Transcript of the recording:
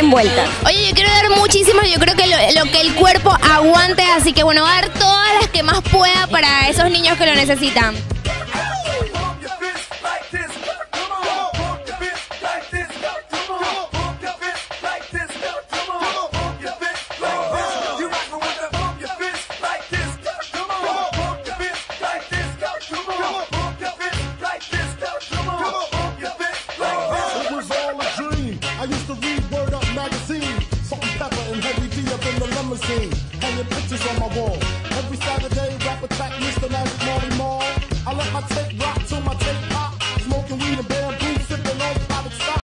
envueltas. Oye, yo quiero dar muchísimas, yo creo que lo que el cuerpo aguante, así que bueno, voy a dar todas las que más pueda para esos niños que lo necesitan. Magazine, salt and pepper and heavy D up in the limousine. Hanging pictures on my wall.